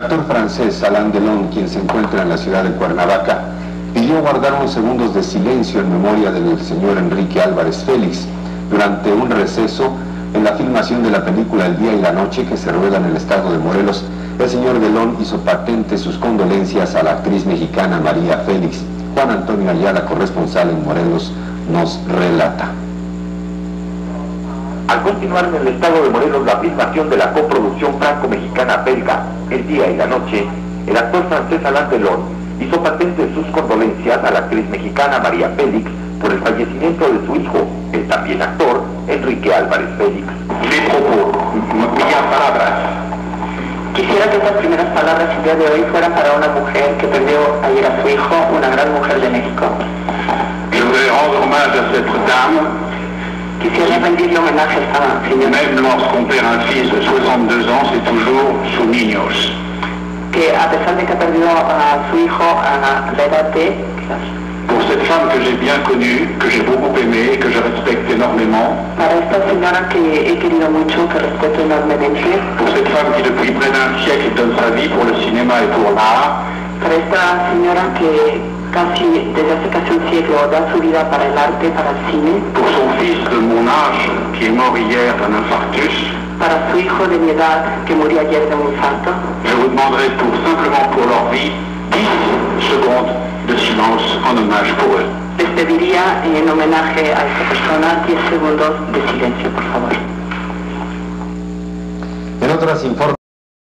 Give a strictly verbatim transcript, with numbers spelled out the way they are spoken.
El actor francés Alain Delon, quien se encuentra en la ciudad de Cuernavaca, pidió guardar unos segundos de silencio en memoria del señor Enrique Álvarez Félix durante un receso en la filmación de la película El día y la noche que se rueda en el estado de Morelos. El señor Delon hizo patente sus condolencias a la actriz mexicana María Félix. Juan Antonio Ayala, corresponsal en Morelos, nos relata. Al continuar en el estado de Morelos la filmación de la coproducción franco-mexicana-belga El día y la noche, el actor francés Alain Delon hizo patente sus condolencias a la actriz mexicana María Félix por el fallecimiento de su hijo, el también actor Enrique Álvarez Félix. Mi propos, mis palabras. Quisiera que estas primeras palabras el día de hoy fueran para una mujer que perdió ayer a su hijo, una gran mujer de México. Je voudrais rendre hommage à cette dame. Quisiera rendirle homenaje a esta señora. Même lorsqu'on perd un fils de soixante-deux ans, c'est toujours sus niños. Que a pesar de que ha perdido a su hijo a la edad de... Pour cette femme que j'ai bien connue, que j'ai beaucoup aimée et que je respecte énormément. Para esta señora que he querido mucho, que respeto enormemente. Pour cette femme qui depuis près d'un siècle donne sa vie pour le cinéma et pour l'art. Para esta señora que casi, desde hace casi un siglo, da su vida para el arte, para el cine. Pour son fils de mon âge, qui est mort hier d'un infarctus. Para su hijo de mi edad, que murió ayer de un infarto. Je vous demanderai pour, simplement pour leur vie, dix secondes de silence en hommage pour eux. Les pediría en homenaje a esta persona diez segundos de silencio, por favor. En otras informes